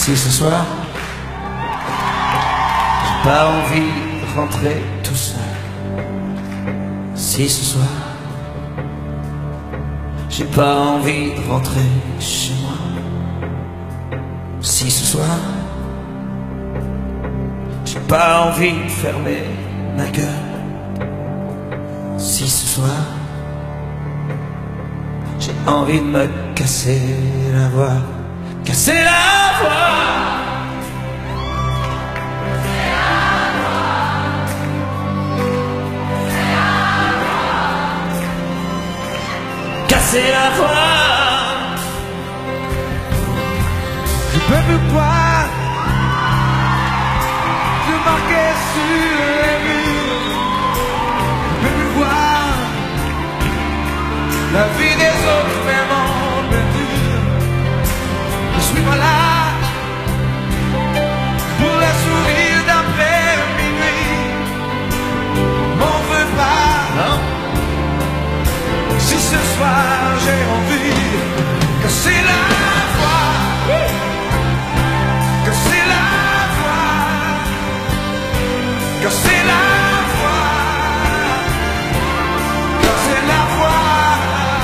Si ce soir, j'ai pas envie de rentrer tout seul. Si ce soir, j'ai pas envie de rentrer chez moi. Si ce soir, j'ai pas envie de fermer ma gueule. Si ce soir, j'ai envie de me casser la voix. Casser la voix. Casser la voix. Je peux plus voir de marquer sur les murs. Je peux plus voir la vie des autres même en peinture. Je suis pas là pour la sourire d'après minuit. M'en veux pas, non. Si ce soir j'ai envie que c'est la voix, que c'est la voix, que c'est la voix, que c'est la voix.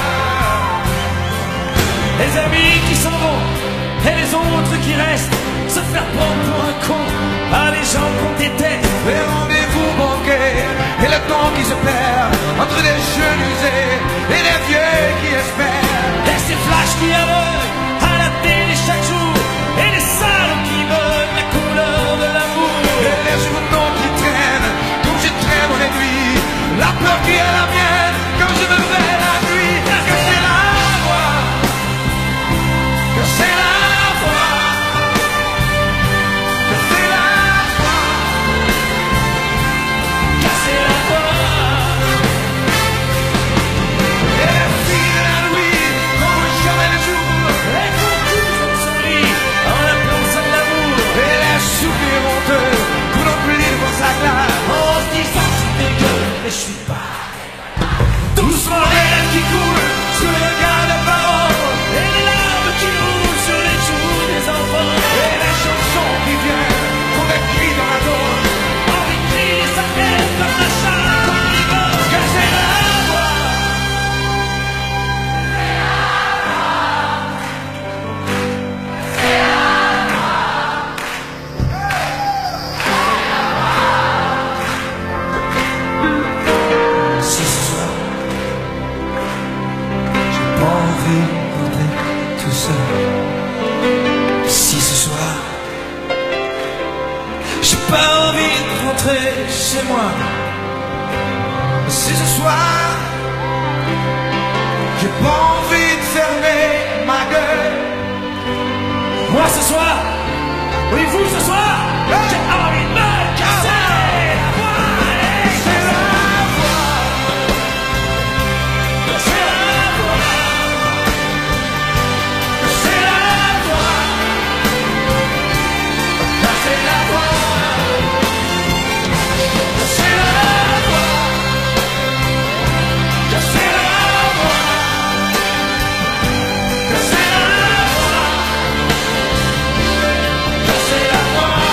Les amis qui s'en vont et les autres qui restent, se faire prendre pour un con par les gens qu'on déteste. Les rendez-vous manqués et le temps qui se perd entre les jeunes usés et les vieux qui espèrent. Et ces flashs qui aveuglent à la télé chaque jour, et les salons qui veulent la couleur de l'amour. Et les journaux qui traînent comme je traîne dans les nuits. La peur qui est la mienne comme je me fais la nuit. Que c'est la voix, que c'est la voix, que c'est la voix, Casser la voix. et les filles de la nuit comme jamais le jour. Et qu'on couvre son lit en appelant ça de l'amour. Et les soupirs honteux qu'on oublie devant sa glace. En se disant c'est dégueu, mais je suis pas. Doucement les lèvres qui coulent sous le regard de parole. Et les larmes qui roulent sur les joues des enfants. Et les chansons qui viennent font des cris dans la gorge. Envie de crier sa tête comme un chat, comme les gosses. Que c'est la voix, Si ce soir, j'ai pas envie de rentrer tout seul. Si ce soir, j'ai pas envie de rentrer chez moi. si ce soir j'ai pas envie de fermer ma gueule. Moi ce soir, oui vous ce soir, j'ai envie de me casser la voix. C'est la voix, C'est la voix. c'est la voix, c'est la voix, c'est la voix, c'est la voix, c'est la voix, c'est la voix.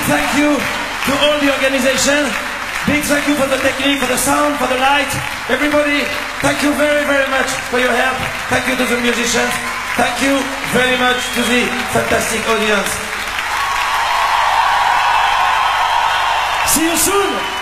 thank you to all the organization. Big thank you for the technique, for the sound, for the light. Everybody, thank you very, very much for your help. Thank you to the musicians. Thank you very much to the fantastic audience. See you soon.